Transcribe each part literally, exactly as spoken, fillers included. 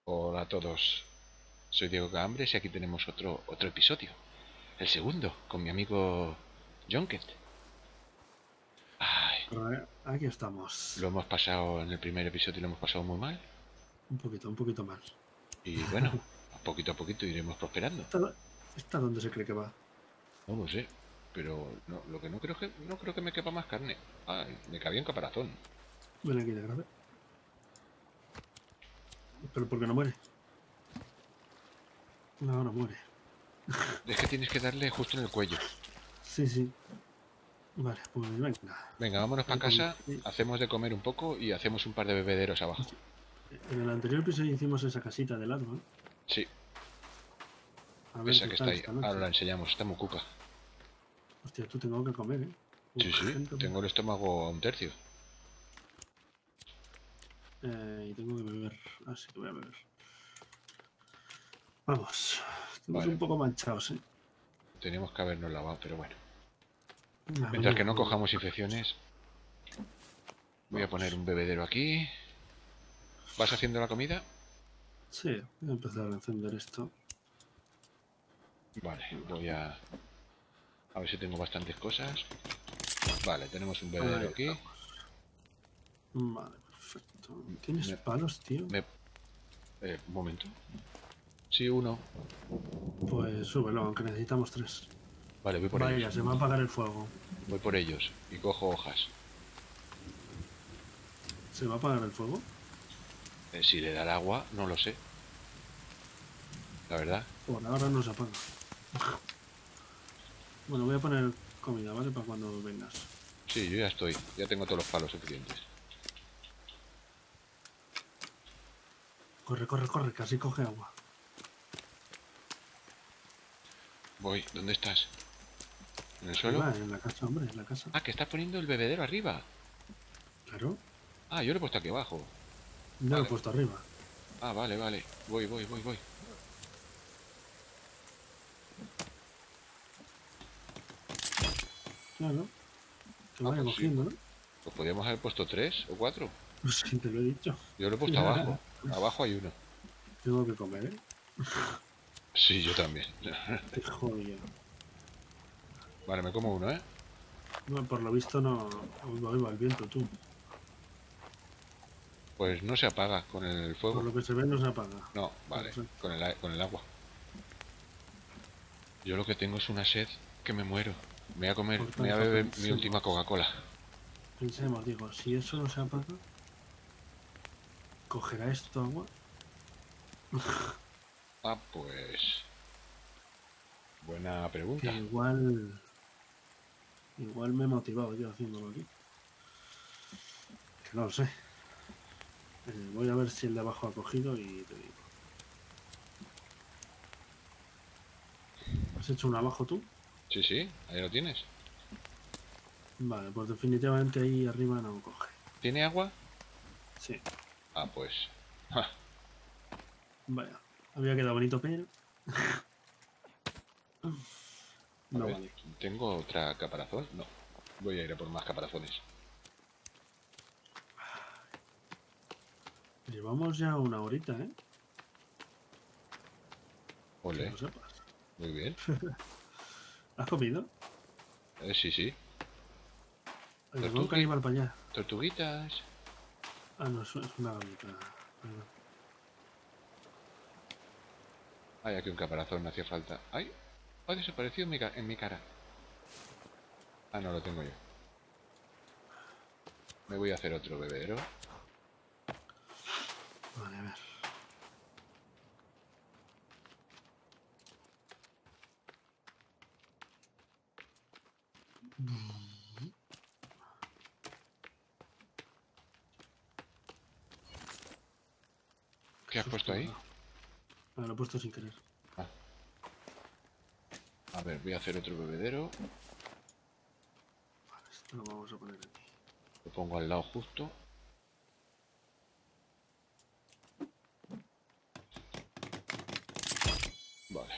Hola a todos, soy Diego Gambres y aquí tenemos otro, otro episodio, el segundo, con mi amigo Jonket. Ay, Aquí estamos. lo hemos pasado en el primer episodio, lo hemos pasado muy mal Un poquito, un poquito mal. y bueno, a poquito a poquito iremos prosperando. ¿Esta, esta dónde se cree que va? No lo sé, pero no, lo que no creo que no creo que me quepa más carne. Ay, me cabía un caparazón. Ven aquí de grave. ¿Pero por qué no muere? No, no muere. Es que tienes que darle justo en el cuello. Sí, sí. Vale, pues venga. Venga, vámonos para Ahí con- casa, hacemos de comer un poco y hacemos un par de bebederos abajo. Hostia, en el anterior episodio hicimos esa casita de lado, ¿eh? Sí, A ver esa qué que está tal ahí, esta ahora noche. la enseñamos, está muy cuca. Hostia, tú tengo que comer, ¿eh? Sí, sí, tengo Urgentemente. el estómago a un tercio. Eh, y tengo que beber. Así que voy a beber. Vamos. Estamos Vale, un poco manchados, ¿eh? teníamos que habernos lavado, pero bueno. Ah, Mientras que mañana no vuelvo. cojamos infecciones, voy a poner Vamos. un bebedero aquí. ¿Vas haciendo la comida? Sí, voy a empezar a encender esto. Vale, voy a... A ver si tengo bastantes cosas. Vale, tenemos un bebedero Ahí aquí. estamos. Vale, perfecto. ¿Tienes Me... palos, tío? me eh, un momento. Sí, uno. Pues súbelo, aunque necesitamos tres. Vale, voy por ellos. Vaya, se va a apagar el fuego. Voy por ellos y cojo hojas. ¿Se va a apagar el fuego? Eh, si le da el agua, no lo sé. La verdad. Por ahora no se apaga. Bueno, voy a poner comida, ¿vale? Para cuando vengas. Sí, yo ya estoy. Ya tengo todos los palos suficientes. Corre, corre, corre, casi coge agua. Voy. ¿Dónde estás? ¿En el suelo? Arriba, en la casa, hombre, en la casa. Ah, que estás poniendo el bebedero arriba. Claro, Ah, yo lo he puesto aquí abajo. ya lo he Vale. puesto arriba. Ah, vale, vale. Voy, voy, voy, voy. Claro, que Ah, vaya pues sí. cogiendo, ¿no? Pues podríamos haber puesto tres o cuatro. Pues sí, te lo he dicho. Yo lo he puesto abajo. Abajo hay uno. Tengo que comer, ¿eh? Sí, yo también. Qué jodido. Vale, me como uno, ¿eh? Bueno, por lo visto no... Uy, va, uy, va el viento, tú. Pues no se apaga con el Por fuego. lo que se ve no se apaga. No, vale. Perfecto. Con el, a- con el agua. Yo lo que tengo es una sed que me muero. Me voy a comer, Por me voy a tanto, beber mi última pensemos. Coca-Cola. Pensemos, digo, si eso no se apaga, ¿cogerá esto agua? Ah, pues... Buena Que pregunta. igual... Igual me he motivado yo haciéndolo aquí. Que no lo sé. Eh, voy a ver si el de abajo ha cogido y te digo. ¿Has hecho un abajo tú? Sí, sí, ahí lo tienes. Vale, pues definitivamente ahí arriba no coge. ¿Tiene agua? Sí, Ah, pues... ja, vaya. Había quedado bonito, pero... a No ver, vale. ¿tengo otra caparazón? No. Voy a ir a por más caparazones. Llevamos ya una horita, ¿eh? Que Ole, lo sepas. muy bien. ¿Has comido? Eh, sí, sí. Oye, va un Tortugui, caníbal para allá. tortuguitas. Ah, no, es es una gaviota. Perdón. Ay, aquí un caparazón, no hacía falta. ¡Ay! Ha desaparecido en mi, ca- en mi cara. Ah, no, lo tengo yo. Me voy a hacer otro bebedero. Vale, a ver. Qué ¿Qué has susto puesto me ha ahí? dado. Ah, lo he puesto sin querer. Ah, a ver, voy a hacer otro bebedero. Vale, esto lo vamos a poner aquí. Lo pongo al lado justo. Vale.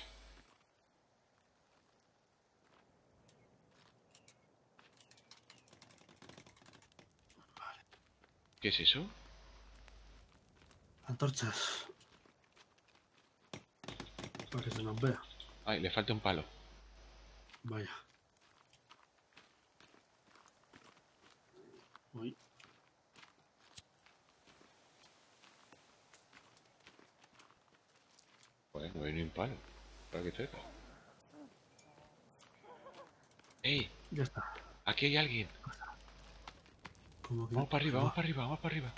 ¿Qué es eso? Antorchas. para que se nos vea. Ay, le falta un palo. Vaya. Uy. Joder, no hay ni un palo. Para que sepa. ¡Ey! Ya está. Aquí hay alguien. Como que... Vamos para arriba, no. vamos para arriba, vamos para arriba.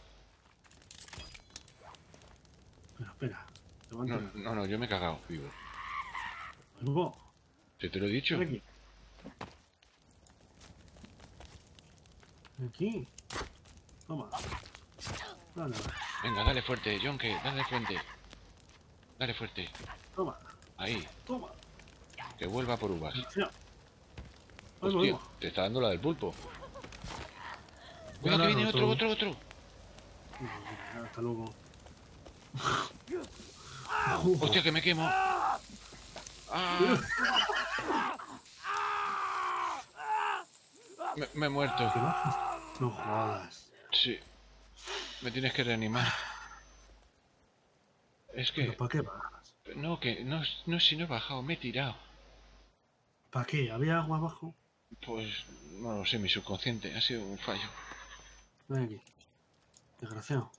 Espera, espera. No, Levanta. no, no, yo me he cagado, vivo. Luego, ¿Te te lo he dicho? ven aquí. Aquí. Toma. Dale, Venga, dale fuerte, Jonke, dale fuerte. Dale fuerte. toma. Ahí, Toma. que vuelva por uvas. Atención. Ahí Hostia, volvemos. te está dando la del pulpo. Ya Cuidado la que he viene roto. otro, otro, otro. Hasta luego. Hostia, que me quemo. Ah. Me, me he muerto. ¿Qué bajas? No jodas. Sí. Me tienes que reanimar. Es ¿Pero que... para qué bajas? No, que no, no, si no he bajado, me he tirado. ¿Para qué? ¿Había agua abajo? Pues no lo sé, mi subconsciente. Ha sido un fallo. Ven aquí. Desgraciado.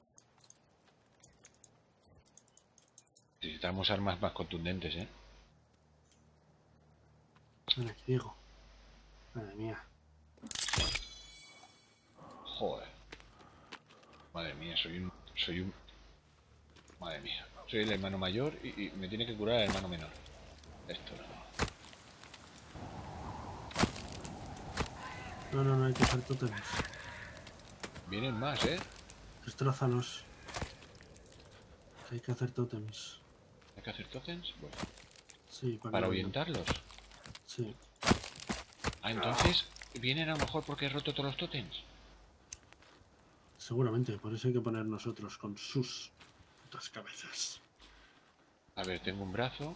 Necesitamos armas más contundentes, ¿eh? Ven aquí, Diego. Madre mía. Joder. Madre mía, soy un... Soy un... Madre mía. Soy el hermano mayor y, y me tiene que curar el hermano menor. Esto no. No, no, no, hay que hacer tótems. Vienen más, ¿eh? Destrózalos. Que hay que hacer tótems. ¿Hay que hacer tokens? Bueno, Sí, para, para que- ahuyentarlos. Sí. Ah, entonces vienen a lo mejor porque he roto todos los totems. Seguramente, por eso hay que poner nosotros con sus putas cabezas. A ver, tengo un brazo.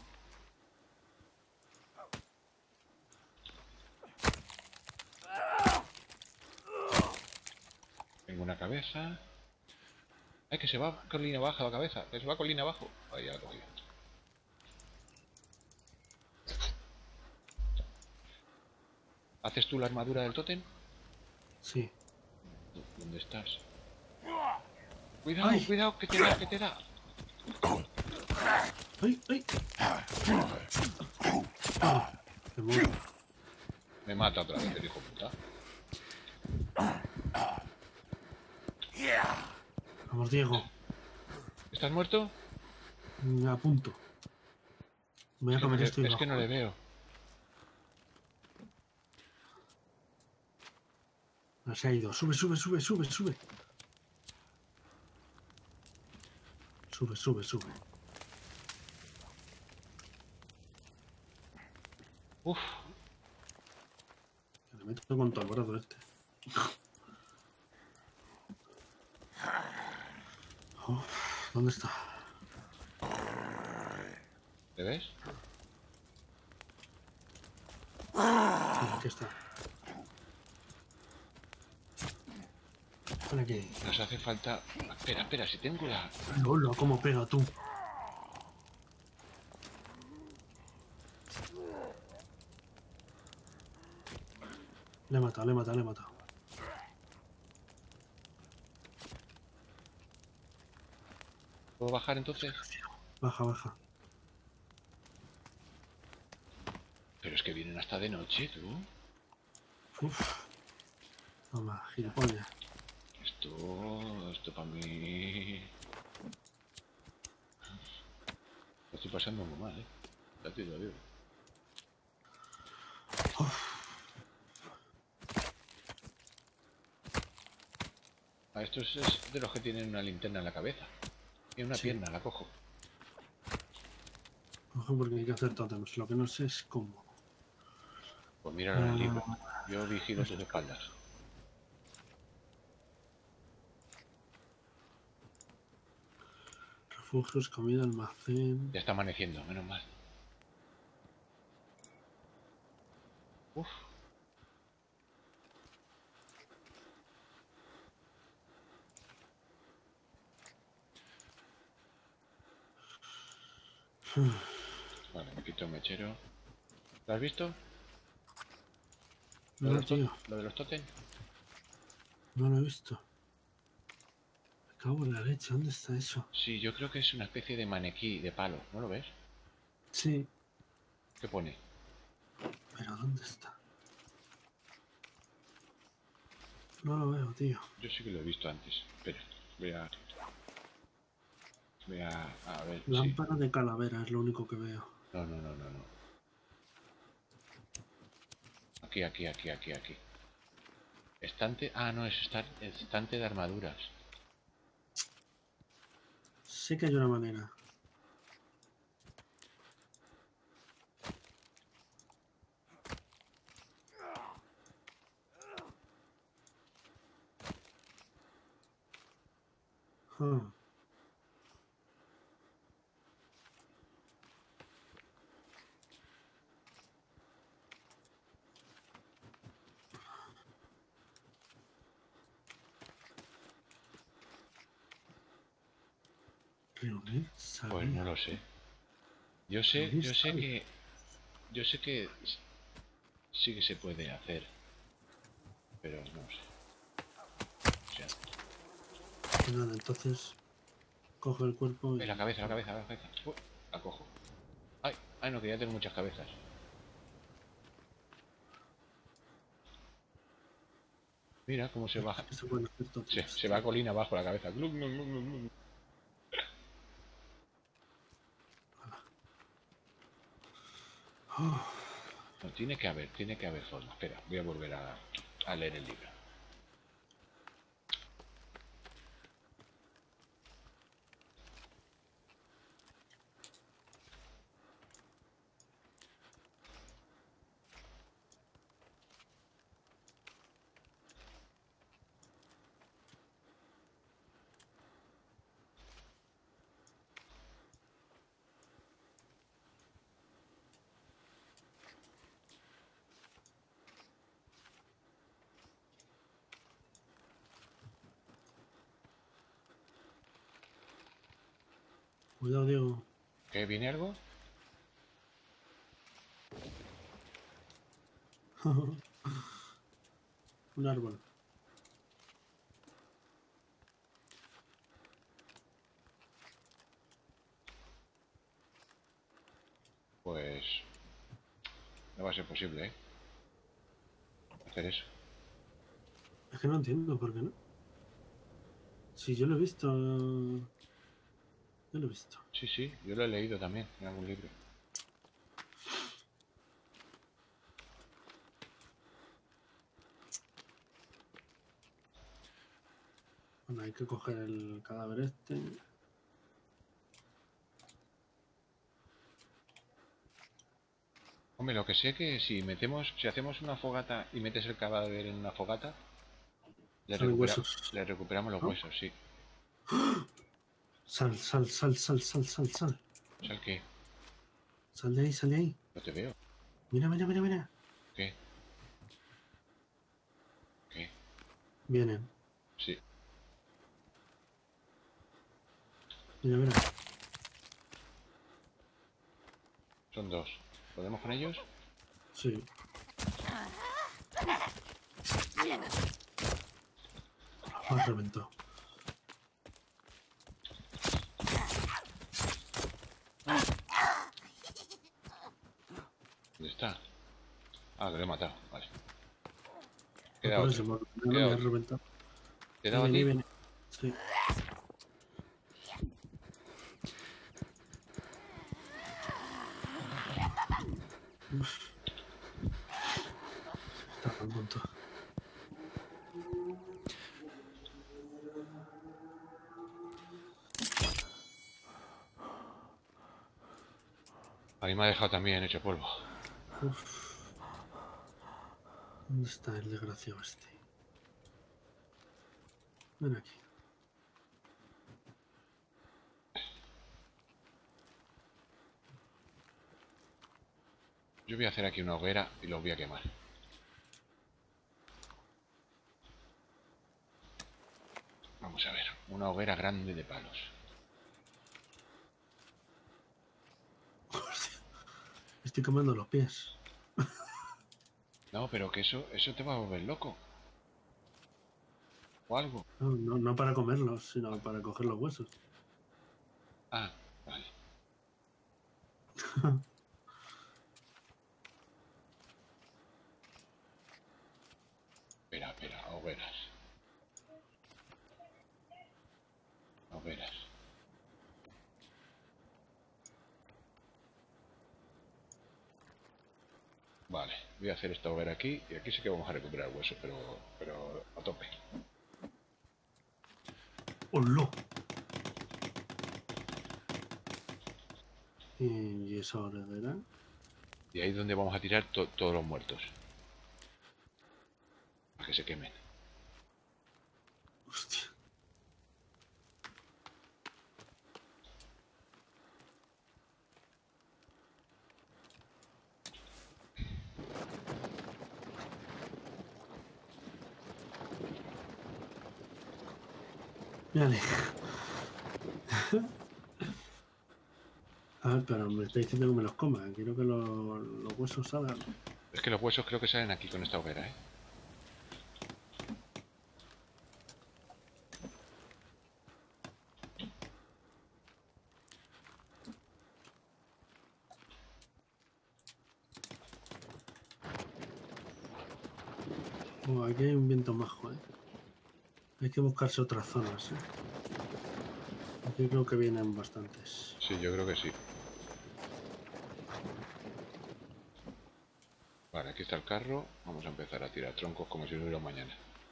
Tengo una cabeza. Ay, que se va colina abajo la cabeza. Que se va colina abajo. Ahí ya la he cogido. ¿Haces tú la armadura del tótem? Sí. ¿Dónde estás? Cuidado, Ay. cuidado, que te da, que te da. ¡Ay, ay! Ah, me muero. Me mata otra vez el hijo de puta. Vamos, Diego. ¿Estás muerto? Mm, A punto. Me voy a Es que no comer le, esto y es que no bajo. le veo. No se ha ido. Sube, sube, sube, sube, sube. Sube, sube, sube. Uf, Que le meto con todo el brazo este. Oh, ¿dónde está? ¿le ves? Sí, aquí está. Ven aquí. Nos hace falta... Espera, espera, si tengo la... Hola, cómo pega tú. Le he matado, le he matado, le he matado. ¿Puedo bajar entonces? Baja, baja. Pero es que vienen hasta de noche, tú. Uf. Toma, gilipollas. Esto... Esto para mí... Lo estoy pasando muy mal, ¿eh? Ya te lo digo. Ah, esto es, es de los que tienen una linterna en la cabeza. Y una Sí. pierna, la cojo. Ojo, porque hay que hacer tótems. Lo que no sé es cómo. Pues mira en el libro. Yo vigilo tus espaldas. Refugios, comida, almacén. Ya está amaneciendo, menos mal. Uf. Vale, me quito el mechero. ¿Lo has visto? ¿Lo de No, los, tot- tío, lo de los totem? no lo he visto. Me cago en la leche, ¿dónde está eso? Sí, yo creo que es una especie de maniquí de palo. ¿No lo ves? Sí, ¿Qué pone? pero ¿dónde está? No lo veo, tío. Yo sí que lo he visto antes. Espera, voy a... Voy a... A ver, sí. Lámpara de calavera es lo único que veo. No, no, no, no, no. Aquí, aquí, aquí, aquí, aquí. Estante... Ah, no, es estar... estante de armaduras. Sé que hay una manera. Ah, reunir Pues no salía. lo sé. Yo sé, Reunir yo sé sal. que... Yo sé que s- sí que se puede hacer. Pero no sé. O sea, Pues nada, entonces coge el cuerpo ¡ay, la y... cabeza, la cabeza, la cabeza! Uh, la cojo. ¡Ay! ¡Ay, no, que ya tengo muchas cabezas! Mira cómo se Es baja. que se pueden hacer Se, tótems, se va tío. colina abajo la cabeza. Glum, glum, glum, glum, glum. Oh, No, tiene que haber, tiene que haber forma. Espera, voy a volver a, a leer el libro. cuidado, Diego. ¿Qué? ¿Viene algo? Un árbol. Pues no va a ser posible, ¿eh? Hacer eso. Es que no entiendo por qué no. Si yo lo he visto. Yo lo he visto. Sí, sí, yo lo he leído también en algún libro. Bueno, hay que coger el cadáver este. Hombre, lo que sé que si metemos, si hacemos una fogata y metes el cadáver en una fogata, le, Salen recupera, huesos. le recuperamos los ¿No? huesos, sí. Sal, sal, sal, sal, sal, sal, sal. O sea, que Sal de ahí, sal de ahí. no te veo. Mira, mira, mira, mira. ¿Qué? ¿Qué? Vienen. Sí. Mira, mira. Son dos. ¿Podemos con ellos? Sí. Me has reventado. ¿Dónde está? Ah, que lo he matado. Vale. No, Queda por otro. eso, porque no Queda me has otro. reventado. ¿Te he Ahí dado a viene, ahí ti? viene. Sí. Uf, está a punto. A mí me ha dejado también hecho polvo. Uf. ¿Dónde está el desgraciado este? Ven aquí. Yo voy a hacer aquí una hoguera y los voy a quemar. Vamos a ver. Una hoguera grande de palos. estoy quemando los pies. No, pero que eso, eso te va a volver loco. O algo. No, no, no para comerlos, sino para coger los huesos. Ah, vale. Espera, espera, hogueras. Hogueras. Vale, voy a hacer esta hoguera aquí y aquí sí que vamos a recuperar huesos, pero, pero a tope. ¡Hola! Y esa hoguera. Y ahí es donde vamos a tirar to todos los muertos. Para que se quemen. Hostia. Vale. A ver, pero me está diciendo que me los coma. Quiero que los, los huesos salgan. Es que los huesos creo que salen aquí con esta hoguera, ¿eh? Oh, aquí hay un viento majo, ¿eh? Hay que buscarse otras zonas, ¿eh? Aquí creo que vienen bastantes. Sí, yo creo que sí. Vale, aquí está el carro. Vamos a empezar a tirar troncos como si no hubiera un mañana.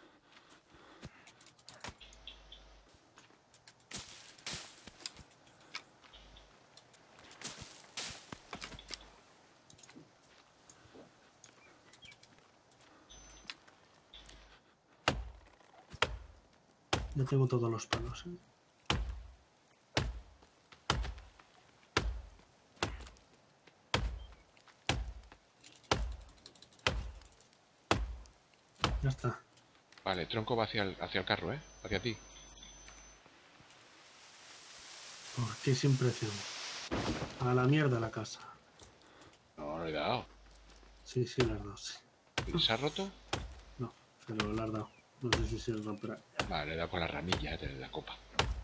Ya tengo todos los palos, ¿eh? Ya está. Vale, tronco va hacia el, hacia el carro, ¿eh? Hacia ti. ¿Por qué sin presión? A la mierda la casa. No, no le he dado. Sí, sí, las dos, sí. ¿Se ha roto? No, pero la has dado. No sé si se romperá. Vale, le he dado con la ramilla de la copa.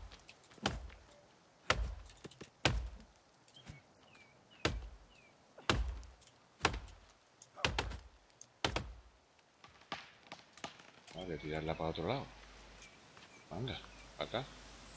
Vale, tirarla para otro lado. Venga, para acá.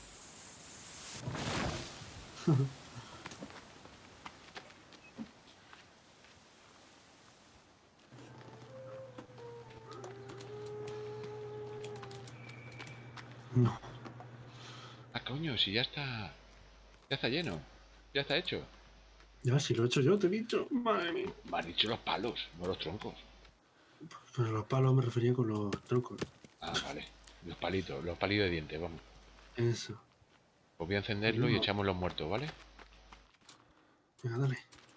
No. Ah, coño, si ya está... Ya está lleno. Ya está hecho. Ya, si lo he hecho yo, te he dicho. Madre mía. Me han dicho los palos, no los troncos. Pero los palos me refería con los troncos. Ah, vale. Los palitos, los palitos de dientes, vamos. Eso. Pues voy a encenderlo y No. echamos los muertos, ¿vale? Venga, dale.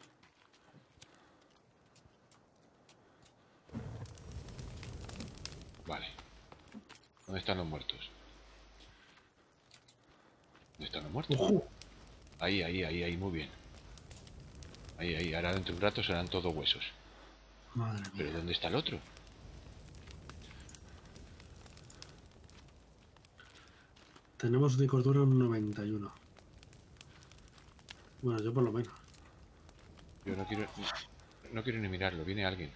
Vale. ¿Dónde están los muertos? ¿Dónde están los muertos? ¡Ojo! Ahí, ahí, ahí, ahí, muy bien. Ahí, ahí, ahora dentro de un rato serán todos huesos. Madre mía. ¿Pero dónde está el otro? Tenemos de cordura un noventa y uno. Bueno, yo por lo menos. Yo no quiero... No quiero ni mirarlo, viene alguien.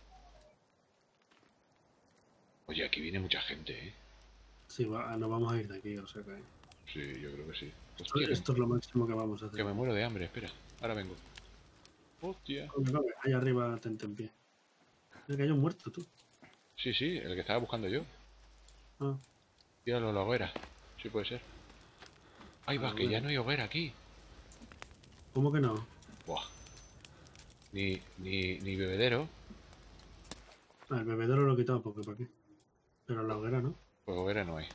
Oye, aquí viene mucha gente, ¿eh? Sí, va, no vamos a ir de aquí, o sea que... Sí, yo creo que sí. Esto, Hostia, esto es lo máximo que vamos a hacer. que me muero de hambre, espera. Ahora vengo. Hostia. Come, come. Ahí arriba, tente en pie. Mira que hay un muerto, tú. Sí, sí, el que estaba buscando yo. Ah, Tíralo a la hoguera. Sí puede ser. Ay, va, Ah, que ya bueno. no hay hoguera aquí. ¿Cómo que no? Buah. Ni, ni, ni bebedero. Ah, el bebedero lo he quitado porque para qué. Pero la hoguera no. Pues hoguera no hay.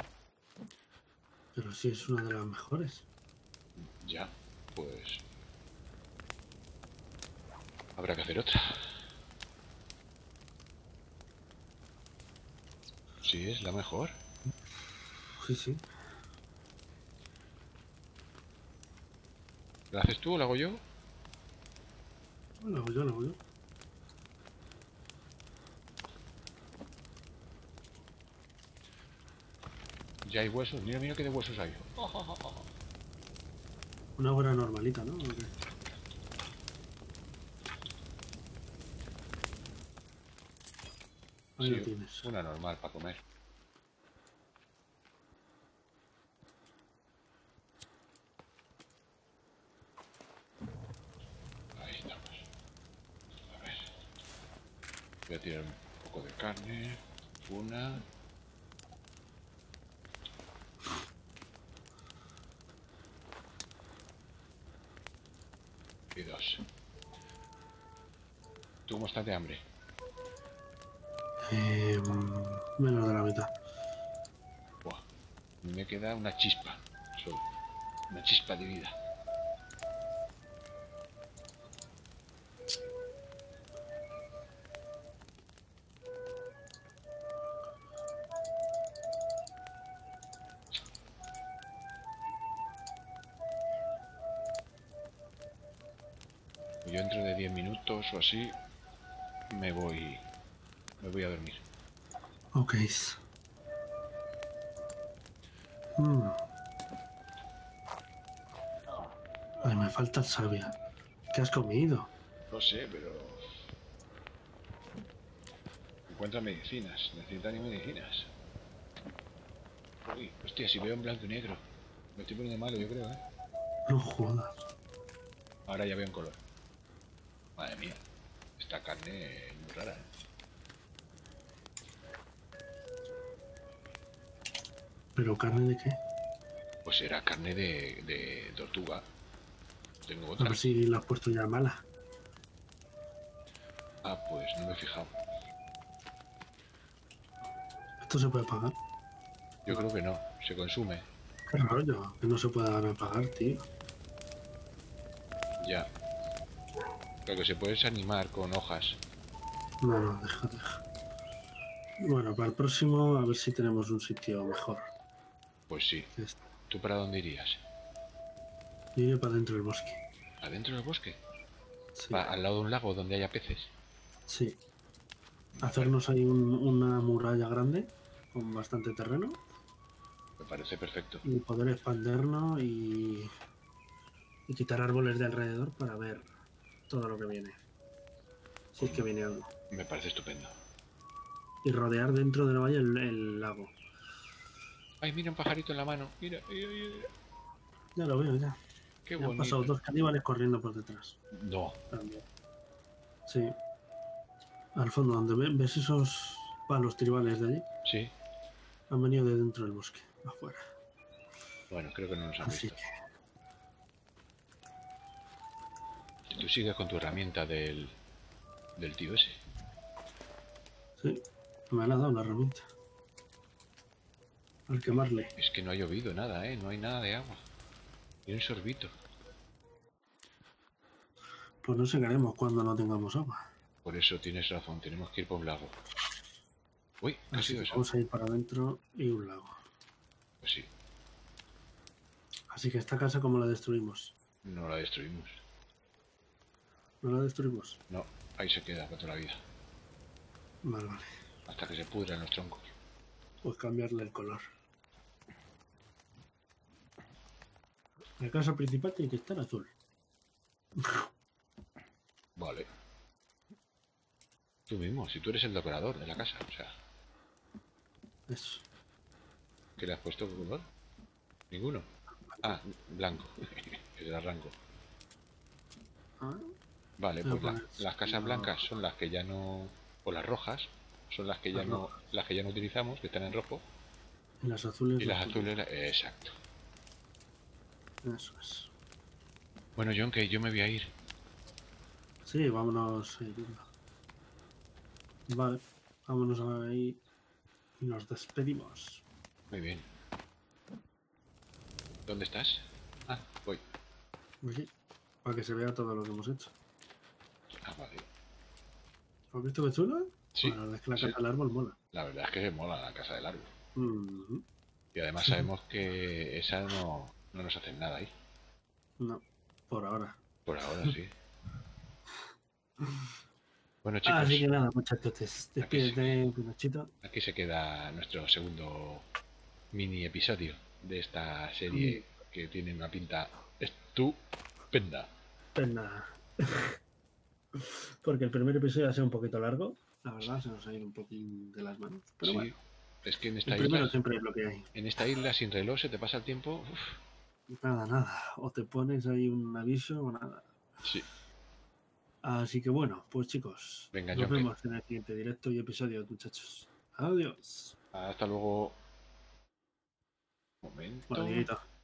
Pero sí es una de las mejores. Ya, pues... Habrá que hacer otra. Sí, es la mejor. Sí, sí. ¿La haces tú o la hago yo? La hago yo, la hago yo. Ya hay huesos. Mira, mira qué de huesos hay. Oh, oh, oh, oh. Una hora normalita, ¿no? ¿O qué? Ahí Sí, lo tienes. una normal para comer. Ahí estamos. A ver. Voy a tirar un poco de carne. Una. Y dos. ¿Tú cómo estás de hambre? Eh, menos de la mitad. Buah. Me queda una chispa. Solo. Una chispa de vida. Yo dentro de diez minutos o así me voy me voy a dormir. Ok. Mm. Ay, me falta savia. ¿Qué has comido? No sé, pero encuentra medicinas, necesitan medicinas. Uy, hostia, si veo en blanco y negro. Me estoy poniendo malo, yo creo, ¿eh? No jodas. Ahora ya veo en color. Madre mía, esta carne es muy rara, ¿eh? ¿Pero carne de qué? Pues era carne de, de tortuga. Tengo A otra. ver si la has puesto ya mala. Ah, pues no me he fijado. ¿Esto se puede pagar? Yo creo que no, se consume. Qué rollo, que no se pueda pagar, tío. Ya. Lo que se puede es animar con hojas. No, no, deja, deja. Bueno, para el próximo a ver si tenemos un sitio mejor. Pues sí. Que este. ¿Tú para dónde irías? Yo iré para dentro del bosque. ¿Adentro del bosque? Sí, ¿Pa- ¿Al lado de un lago donde haya peces? sí. Me pare- Hacernos ahí un- una muralla grande con bastante terreno Me parece perfecto. y poder expandernos y, y quitar árboles de alrededor para ver todo lo que viene. Si es que viene algo. Me parece estupendo. Y rodear dentro de la valla el, el lago. Ay, mira un pajarito en la mano. Mira, mira, mira. Ya lo veo, ya. Qué Ya han pasado bonito. dos caníbales corriendo por detrás. No. También. Sí. Al fondo, donde ve- ves esos palos tribales de allí, Sí. han venido de dentro del bosque, afuera. Bueno, creo que no nos han Así visto. que, Tú sigues con tu herramienta del, del tío ese. sí, me han dado la herramienta. Al quemarle. Es que no ha llovido nada, ¿eh? No hay nada de agua. Ni un sorbito. Pues no sé qué haremos cuando no tengamos agua. Por eso tienes razón, tenemos que ir por un lago. Uy, ¿qué ha Así sido que eso? vamos a ir para adentro y un lago. Pues sí, Así que esta casa, ¿cómo la destruimos? no la destruimos. ¿No la destruimos? No, ahí se queda para toda la vida. Vale, vale. Hasta que se pudran los troncos. Pues cambiarle el color. La casa principal tiene que estar azul. Vale. Tú mismo, si tú eres el decorador de la casa, o sea, Eso. ¿qué le has puesto color? Ninguno. Ah, blanco. Es el arranco. Ah, Vale, Voy a pues la- poner- las casas no. blancas son las que ya no... O las rojas son las que ya Las no... rojas. Las que ya no utilizamos, que están en rojo. Y las azules. Y las las azules... Exacto. Eso es. Bueno, John, que yo me voy a ir. Sí, vámonos. eh, yendo. Vale, vámonos ahí y nos despedimos. Muy bien. ¿Dónde estás? Ah, voy. Pues sí, para que se vea todo lo que hemos hecho. Ah, vale. ¿Has visto qué chulo? Sí, Bueno, la verdad es que la sí. casa del árbol mola. La verdad es que se mola la casa del árbol. Mhm. Y además sabemos que esa no, no nos hacen nada ahí. No, por ahora. Por ahora sí. Bueno, chicos, Así que nada, muchachos, aquí se, despídete, Pinochito. aquí se queda nuestro segundo mini episodio de esta serie que tiene una pinta estupenda. Pues nada. Porque el primer episodio va a ser un poquito largo. La verdad, se nos ha ido un poquín de las manos. Pero Sí, bueno, es que en esta el primero isla, siempre es lo que hay. en esta isla sin reloj se te pasa el tiempo. Uf, Nada, nada. O te pones ahí un aviso o nada. sí. Así que bueno, pues chicos, Venga, nos John, que vemos en el siguiente directo y episodio, muchachos. Adiós. hasta luego. Momento. Bueno, Dieguito.